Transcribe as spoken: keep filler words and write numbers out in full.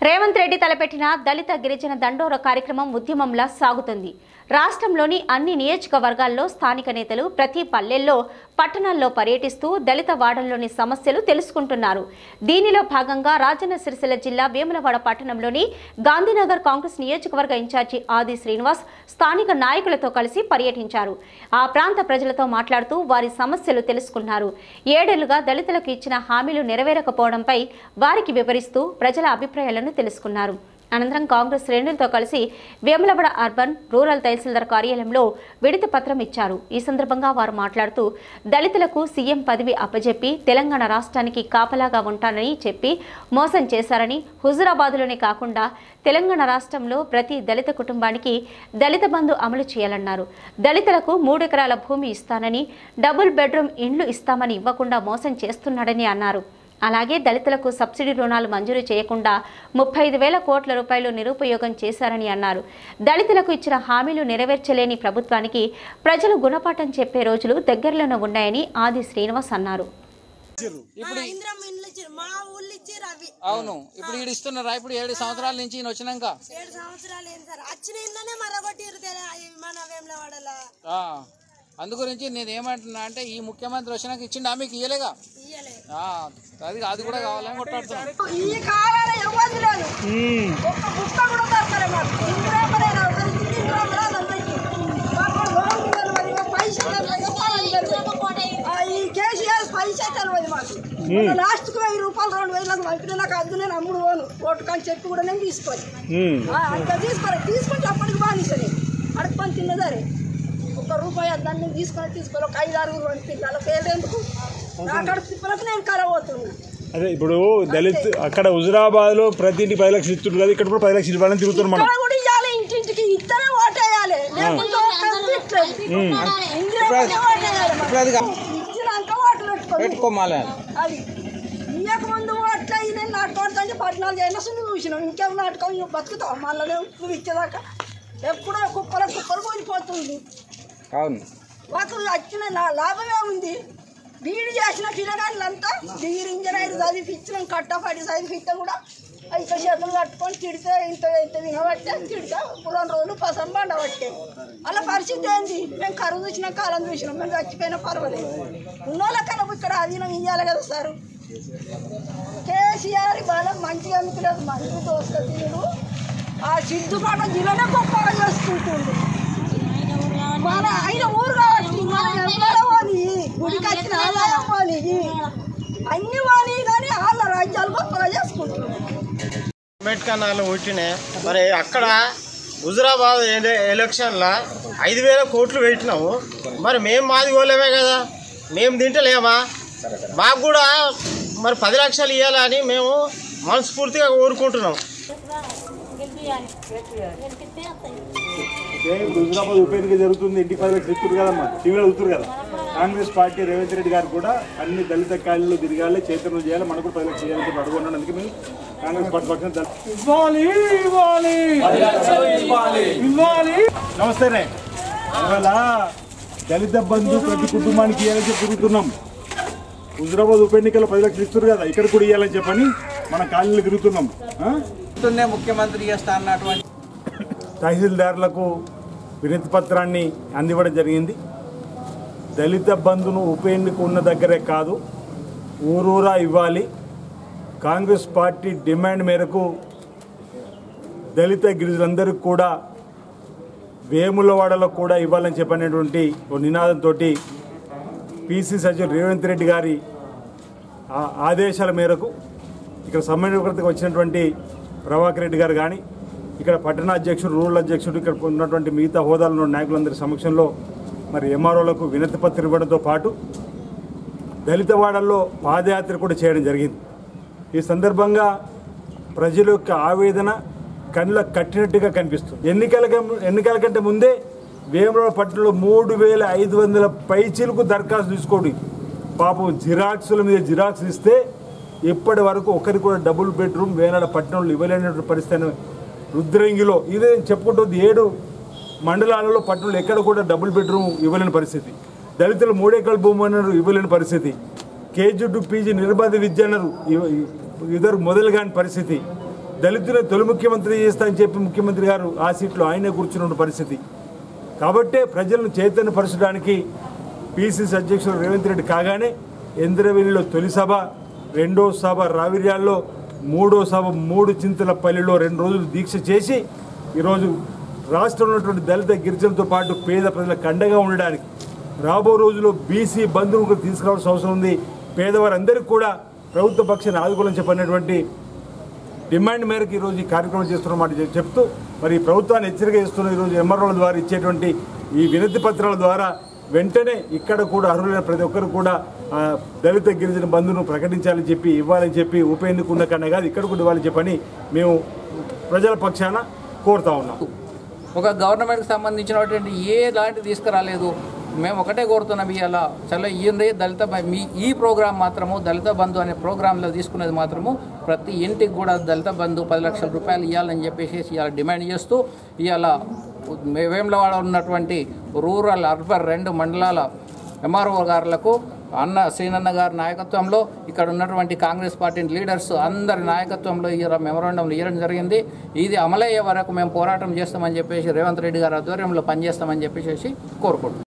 రేవంత్ రెడ్డి తలపెట్టిన దళిత గిరిజన దండోర కార్యక్రమం ఉద్యమంలా సాగుతుంది. రాష్ట్రంలోని అన్ని నియోజకవర్గాల్లో స్థానిక నేతలు ప్రతి పల్లెల్లో పట్టణాల్లో పర్యటిస్తూ దళిత వాడల్లోని సమస్యలు తెలుసుకుంటున్నారు. దీనిలో భాగంగా రాజన్న సిరిసిల్ల జిల్లా వేములవాడ పట్టణంలోని గాంధీనగర్ కాంగ్రెస్ నియోజకవర్గ ఇన్ఛార్జి ఆది శ్రీనివాస్ స్థానిక నాయకులతో కలిసి పర్యటించారు. ఆ ప్రాంత ప్రజలతో మాట్లాడుతూ వారి సమస్యలు తెలుసుకున్నారు. ఏడేళ్లుగా దళితులకు ఇచ్చిన హామీలు నెరవేరకపోవడంపై వారికి వివరిస్తూ ప్రజల అభిప్రాయాలను తెలుసుకున్నారు. అనంతరం కాంగ్రెస్ శ్రేణులతో కలిసి వేములవాడ అర్బన్ రూరల్ తహసీల్దార్ కార్యాలయంలో విడతి పత్రం ఇచ్చారు. ఈ సందర్భంగా వారు మాట్లాడుతూ దళితులకు సీఎం పదవి అప్పజెప్పి తెలంగాణ రాష్ట్రానికి కాపలాగా ఉంటానని చెప్పి మోసం చేశారని, హుజురాబాద్లోనే కాకుండా తెలంగాణ రాష్ట్రంలో ప్రతి దళిత కుటుంబానికి దళిత బంధు అమలు చేయాలన్నారు. దళితులకు మూడెకరాల భూమి ఇస్తానని, డబుల్ బెడ్రూమ్ ఇండ్లు ఇస్తామని ఇవ్వకుండా మోసం చేస్తున్నాడని అన్నారు. అలాగే దళితులకు సబ్సిడీ రుణాలు మంజూరు చేయకుండా ముప్పై ఐదు వేల కోట్ల రూపాయలు నిరుపయోగం చేశారని అన్నారు. దళితులకు ఇచ్చిన హామీలు నెరవేర్చలేని ప్రభుత్వానికి ప్రజలు గుణపాఠం చెప్పే రోజులు దగ్గరలోనే ఉన్నాయని ఆది శ్రీనివాస్ అన్నారు. అవును, ఇప్పుడు ఈడు ఇస్తున్నారా? ఇప్పుడు ఏడు సంవత్సరాల నుంచి ఈయన వచ్చినాక అందు గురించి నేను ఏమంటున్నా అంటే ఈ ముఖ్యమంత్రి వచ్చినాక ఇచ్చిండు మీకు ఇయ్యలేగా, అది అది కూడా కావాలని కొట్టాడుతున్నాను. లాస్ట్ కు వెయ్యి రూపాయలు రెండు వేలకు పంపిన నాకు అద్దు, నేను అమ్ముడు పోను ఓటు కానీ చెప్పి కూడా నేను తీసుకోవాలి. అంత తీసుకోవాలి, తీసుకుంటే అప్పటికి బానిసని అడుక్కొని తిన్నదారే ఒక రూపాయి దాన్ని తీసుకొని తీసుకోవాలి. ఒక ఐదు ఆరుగురు పంపించాలి, పేదెందుకు అక్కడ తిప్పలకు నేను కలవతున్నా. అదే ఇప్పుడు దళిత్ అక్కడ హుజురాబాద్ లో ప్రతి ఇంటికి పది లక్షలు ఇస్తుంది కదా, ఇక్కడ కూడా పది లక్షలు ఇవ్వాలని తిరుగుతున్నాం. మనం కూడా ఇవ్వాలి, ఇంటింటికి ఇద్దరే ఓటేయాలి, లేకుంటే ఇచ్చినాక ఓట్లు పెట్టుకోవాలి. అది ఇయ్యక ముందు ఓట్లు అయ్యి నేను నాటుకోవడానికి పద్నాలుగు ఏళ్ళ సున్ని చూసినాం. ఇంకేం నాటుకం బతుకుతావు మళ్ళీ నువ్వు ఇచ్చేదాకా ఎప్పుడో కుక్కల కుక్కలు పోయిపోతుంది. అవును, మాకు వచ్చిన లాభమే ఉంది. బీడీ చేసిన పిల్లగాళ్ళంతా డిగ్రీ ఇంజనీర్ చదివించినాం, కట్టపడి చదివిస్తే కూడా ఇక్కడ చేతులు కట్టుకొని తిడితే ఇంత ఇంత వినబట్టే తిడితే రెండు రోజులు పసం బండబట్టే. అలా పరిస్థితి ఏంది? మేము కరువు చూసిన కాలం చూసినాం, మేము చచ్చిపోయినా పర్వాలేదు. ఉన్నోళ్ళకన్నా ఇక్కడ అధీనం ఇవ్వాలి కదా సార్. కేసీఆర్ బాగా మంచిగా అనిపించలేదు, మంచి దోస్త తీరు ఆ సిద్ధుపాట జిల్లానే గొప్పగా చేసుకుంటుంది. మన ఆయన ఊరు కాబట్టి మన ఎంపీలో పోనీ, గుడికి వచ్చిన ఆదాయం పోనీ, అన్ని పోనీ కానీ వాళ్ళ రాజ్యాలు గొప్పగా చేసుకుంటున్నారు. అంబేద్కర్ నగర్లో పుట్టినే మరి అక్కడ హుజురాబాద్ ఎలక్షన్లో ఐదు వేల కోట్లు పెట్టినాము. మరి మేము మాది పోలేమే కదా, మేము తింటలేమా? మాకు కూడా మరి పది లక్షలు ఇవ్వాలని మేము మనస్ఫూర్తిగా కోరుకుంటున్నాం. హుజురాబాద్ ఉప ఎన్నిక జరుగుతుంది, ఇంటికి పది లక్షలు ఇస్తారు కదమ్మా, టీవీలో అవుతారు కదా. కాంగ్రెస్ పార్టీ రేవంత్ రెడ్డి గారు కూడా అన్ని దళిత కాయలు తిరగాలి, చైతన్యం చేయాలి, మనకు కూడా పది లక్షలు చేయాలని అడుగున్నాను. అందుకే మేము కాంగ్రెస్ పార్టీ పక్షం నమస్తేనే. ఇవాళ దళిత బంధు ప్రతి కుటుంబానికి ఇవ్వాలని చెప్పి తిరుగుతున్నాం. హుజురాబాద్ ఉప ఎన్నికల్లో పది లక్షలు ఇస్తారు కదా, ఇక్కడ కూడా ఇవ్వాలని చెప్పని మన కాలనీలో తిరుగుతున్నాం. ముఖ్యమంత్రి చేస్తా అన్నటువంటి తహసీల్దారులకు వినతి పత్రాన్ని అందివ్వడం జరిగింది. దళిత బంధును ఉప ఎన్నిక ఉన్న దగ్గరే కాదు, ఊరూరా ఇవ్వాలి. కాంగ్రెస్ పార్టీ డిమాండ్ మేరకు దళిత గిరిజనులందరికీ కూడా వేములవాడలో కూడా ఇవ్వాలని చెప్పనేటువంటి ఒక నినాదంతో పీసీ సచివ్ రేవంత్ రెడ్డి గారి ఆదేశాల మేరకు ఇక్కడ సమన్వయకర్తగా వచ్చినటువంటి ప్రభాకర్ రెడ్డి గారు కానీ, ఇక్కడ పట్టణ అధ్యక్షుడు, రూరల్ అధ్యక్షుడు, ఇక్కడ ఉన్నటువంటి మిగతా హోదాలో ఉన్న నాయకులందరి సమక్షంలో మరి ఎంఆర్ఓలకు వినతి పత్రం ఇవ్వడంతో పాటు దళితవాడల్లో పాదయాత్ర కూడా చేయడం జరిగింది. ఈ సందర్భంగా ప్రజల యొక్క ఆవేదన కళ్ళకు కట్టినట్టుగా కనిపిస్తుంది. ఎన్నికల ఎన్నికల కంటే ముందే వేములవాడ పట్టణంలో మూడు వేల ఐదు వందల పైచీలకు దరఖాస్తు తీసుకోండి. పాపం జిరాక్సుల మీద జిరాక్స్ ఇస్తే ఇప్పటి వరకు ఒకరికి కూడా డబుల్ బెడ్రూమ్ వేనాడ పట్టణంలో ఇవ్వలేనటువంటి పరిస్థితి రుద్రంగిలో ఇదే చెప్పుకుంటుంది. ఏడు మండలాలలో పట్టణంలో ఎక్కడ కూడా డబుల్ బెడ్రూమ్ ఇవ్వలేని పరిస్థితి. దళితులు మూడేకల భూమి అన్నారు, ఇవ్వలేని పరిస్థితి. కేజీ టు పీజీ నిర్బంధ విద్య అన్నారు, ఇద్దరు మొదలు కాని పరిస్థితి. దళితుల తొలి ముఖ్యమంత్రి చేస్తా అని చెప్పి ముఖ్యమంత్రి గారు ఆ సీట్లో ఆయనే కూర్చున్న పరిస్థితి. కాబట్టే ప్రజలను చైతన్యపరచడానికి పిసిసి అధ్యక్షుడు రేవంత్ రెడ్డి కాగానే ఇంద్రవెల్లిలో తొలి సభ, రెండో సభ రావిర్యాల్లో, మూడో సభ మూడు చింతలపల్లిలో రెండు రోజులు దీక్ష చేసి ఈరోజు రాష్ట్రంలో ఉన్నటువంటి దళిత గిరిజనులతో పాటు పేద ప్రజలకు అండగా ఉండడానికి రాబో రోజుల్లో బీసీ బంధువులకు తీసుకురావాల్సిన అవసరం ఉంది. పేదవారందరికీ కూడా ప్రభుత్వ పక్షాన్ని ఆదుకోవాలని చెప్పినటువంటి డిమాండ్ మేరకు ఈరోజు ఈ కార్యక్రమం చేస్తున్నమాట చెప్తూ మరి ప్రభుత్వాన్ని హెచ్చరిక చేస్తున్న ఈరోజు ఎంఆర్ఓల ద్వారా ఇచ్చేటువంటి ఈ వినతి పత్రాల ద్వారా వెంటనే ఇక్కడ కూడా అర్హులైన ప్రతి ఒక్కరు కూడా దళిత గిరిజన బంధును ప్రకటించాలని చెప్పి ఇవ్వాలని చెప్పి ఉప ఎన్నిక ఉన్న కన్నా కాదు ఇక్కడ కూడా ఇవ్వాలని చెప్పని మేము ప్రజల పక్షాన కోరుతా ఉన్నాం. ఒక గవర్నమెంట్కి సంబంధించినటువంటి ఏ లాంటి తీసుకురాలేదు. మేము ఒకటే కోరుతున్నాం, ఇవాళ చాలా ఈ దళిత మీ ఈ ప్రోగ్రాం మాత్రము దళిత బంధు అనే ప్రోగ్రాంలో తీసుకునేది మాత్రము ప్రతి ఇంటికి కూడా దళిత బంధు పది లక్షల రూపాయలు ఇవ్వాలని చెప్పేసి ఇవాళ డిమాండ్ చేస్తూ ఇవాళ వేములవాడ ఉన్నటువంటి రూరల్ అర్బన్ రెండు మండలాల ఎంఆర్ఓ గారులకు అన్న శ్రీనన్న గారి నాయకత్వంలో ఇక్కడ ఉన్నటువంటి కాంగ్రెస్ పార్టీ లీడర్స్ అందరి నాయకత్వంలో ఈ మెమోరాండం ఇవ్వడం జరిగింది. ఇది అమలయ్యే వరకు మేము పోరాటం చేస్తామని చెప్పేసి రేవంత్ రెడ్డి గారి ఆధ్వర్యంలో పనిచేస్తామని చెప్పేసి కోరుకుంటున్నాం.